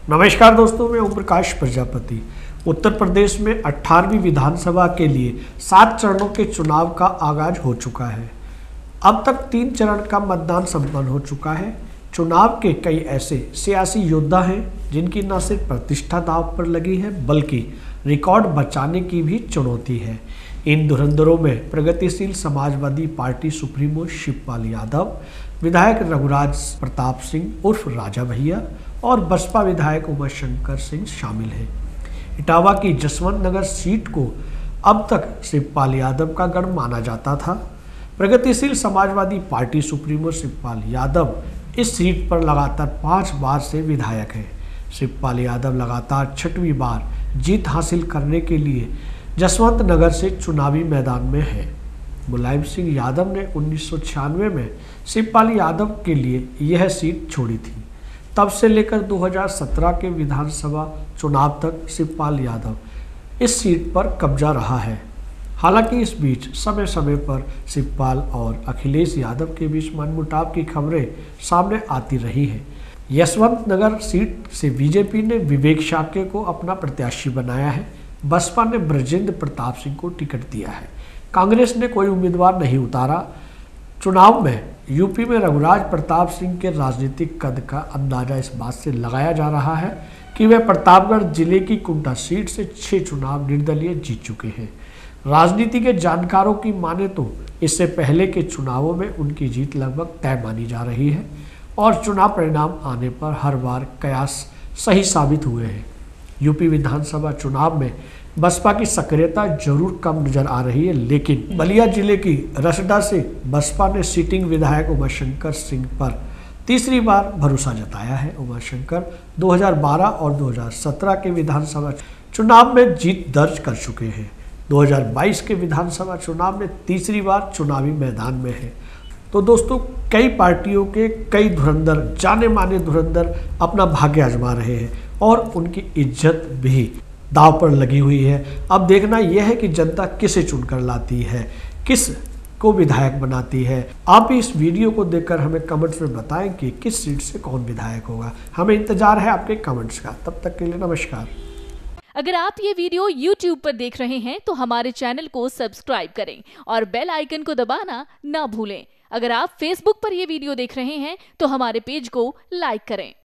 नमस्कार दोस्तों, मैं ओम प्रकाश प्रजापति। उत्तर प्रदेश में 18वीं विधानसभा के लिए 7 चरणों के चुनाव का आगाज हो चुका है। अब तक 3 चरण का मतदान संपन्न हो चुका है। चुनाव के कई ऐसे सियासी योद्धा हैं जिनकी न सिर्फ प्रतिष्ठा दांव पर लगी है बल्कि रिकॉर्ड बचाने की भी चुनौती है। इन धुरंधरों में प्रगतिशील समाजवादी पार्टी सुप्रीमो शिवपाल यादव, विधायक रघुराज प्रताप सिंह उर्फ राजा भैया और बसपा विधायक उमाशंकर सिंह शामिल हैं। इटावा की जसवंत नगर सीट को अब तक शिवपाल यादव का गढ़ माना जाता था। प्रगतिशील समाजवादी पार्टी सुप्रीमो शिवपाल यादव इस सीट पर लगातार 5 बार से विधायक हैं। शिवपाल यादव लगातार 6वीं बार जीत हासिल करने के लिए जसवंत नगर से चुनावी मैदान में है। मुलायम सिंह यादव ने 1996 में शिवपाल यादव के लिए यह सीट छोड़ी थी। तब से लेकर 2017 के विधानसभा चुनाव तक शिवपाल यादव इस सीट पर कब्जा रहा है। हालांकि इस बीच समय समय पर शिवपाल और अखिलेश यादव के बीच मनमुटाव की खबरें सामने आती रही हैं। यशवंत नगर सीट से बीजेपी ने विवेक शाक्य को अपना प्रत्याशी बनाया है। बसपा ने ब्रजेंद्र प्रताप सिंह को टिकट दिया है। कांग्रेस ने कोई उम्मीदवार नहीं उतारा। चुनाव में यूपी में रघुराज प्रताप सिंह के राजनीतिक कद का अंदाजा इस बात से लगाया जा रहा है कि वे प्रतापगढ़ जिले की कुंटा सीट से 6 चुनाव निर्दलीय जीत चुके हैं। राजनीति के जानकारों की माने तो इससे पहले के चुनावों में उनकी जीत लगभग तय मानी जा रही है और चुनाव परिणाम आने पर हर बार कयास सही साबित हुए हैं। यूपी विधानसभा चुनाव में बसपा की सक्रियता जरूर कम नजर आ रही है, लेकिन बलिया जिले की रसडा से बसपा ने सिटिंग विधायक उमाशंकर सिंह पर तीसरी बार भरोसा जताया है। उमाशंकर 2012 और 2017 के विधानसभा चुनाव में जीत दर्ज कर चुके हैं। 2022 के विधानसभा चुनाव में तीसरी बार चुनावी मैदान में है। तो दोस्तों, कई पार्टियों के कई धुरंधर, जाने माने धुरंधर अपना भाग्य आजमा रहे हैं और उनकी इज्जत भी दांव पर लगी हुई है। अब देखना यह है कि जनता किसे चुनकर लाती है, किस को विधायक बनाती है। आप इस वीडियो को देखकर हमें कमेंट्स में बताएं कि किस सीट से कौन विधायक होगा। हमें इंतजार है आपके कमेंट्स का। तब तक के लिए नमस्कार। अगर आप ये वीडियो YouTube पर देख रहे हैं तो हमारे चैनल को सब्सक्राइब करें और बेल आइकन को दबाना ना भूलें। अगर आप Facebook पर ये वीडियो देख रहे हैं तो हमारे पेज को लाइक करें।